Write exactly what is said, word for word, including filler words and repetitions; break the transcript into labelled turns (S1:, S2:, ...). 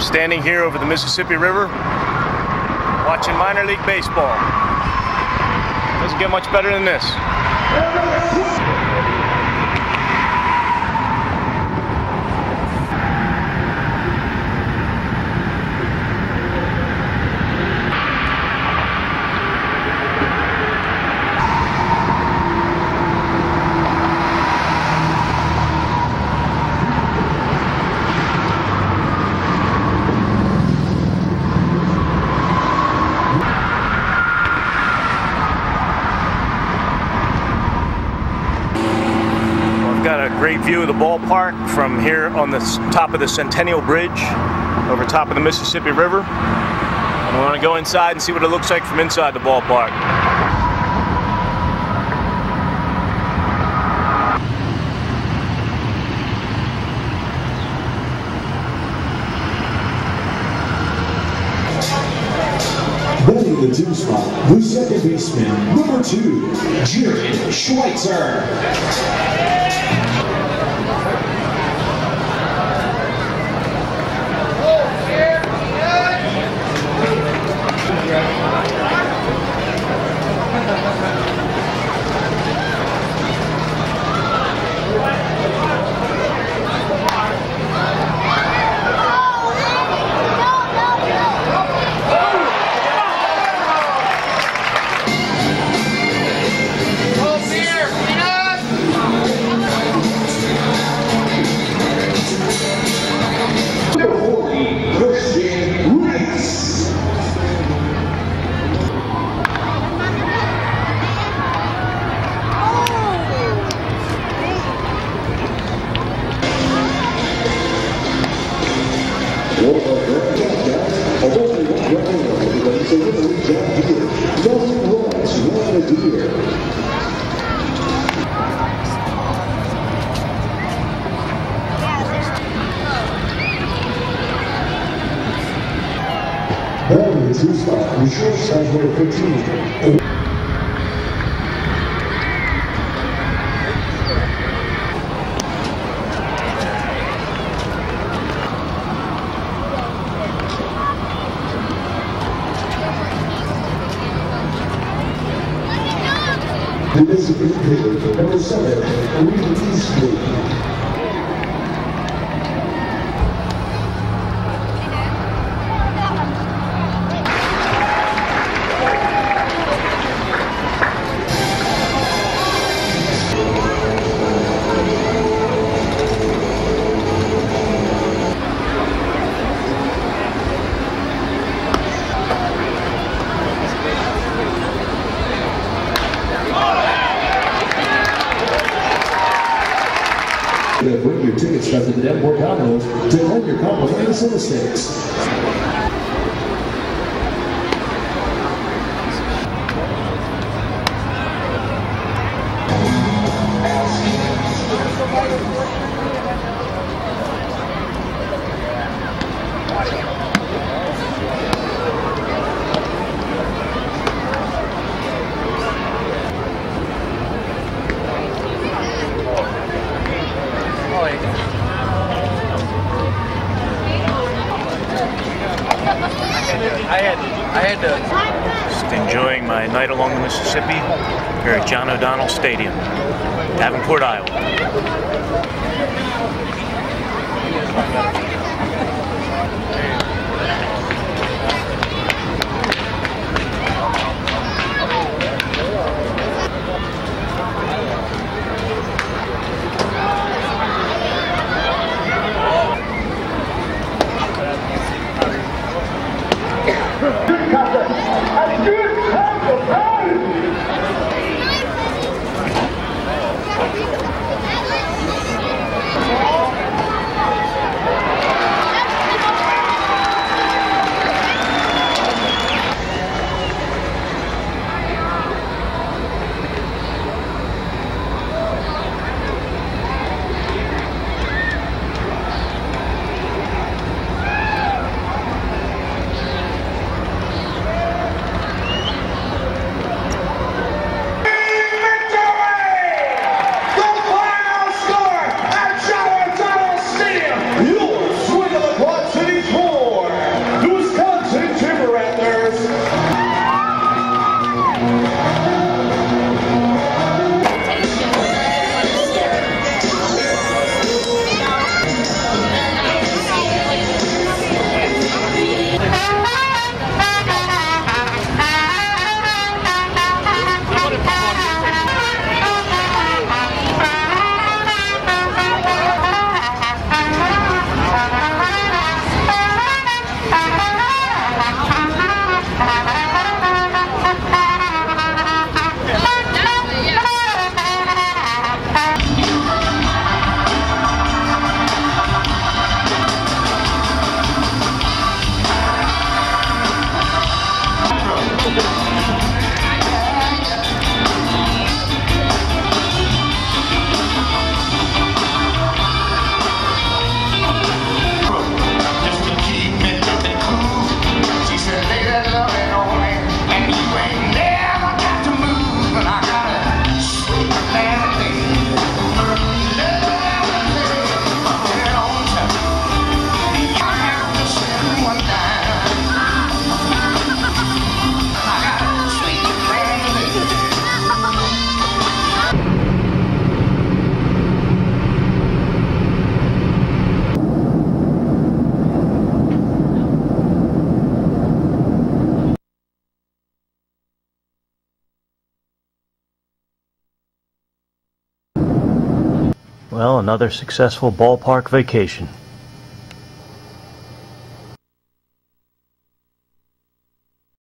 S1: standing here over the Mississippi River watching minor league baseball. Doesn't get much better than this. Got a great view of the ballpark from here on the top of the Centennial Bridge over top of the Mississippi River. And we want to go inside and see what it looks like from inside the ballpark.
S2: Batting the two spot, the second baseman, number two, Jared Schweitzer. Batting the two spot, the shortstop, number fifteen. The Mississippi River, number seven, Reed Eastley. Bring your tickets back to the Davenport Dominoes to claim your complimentary soda sticks.
S1: I had, I had to. Just enjoying my night along the Mississippi here at John O'Donnell Stadium, Davenport, Iowa. Well, another successful ballpark vacation.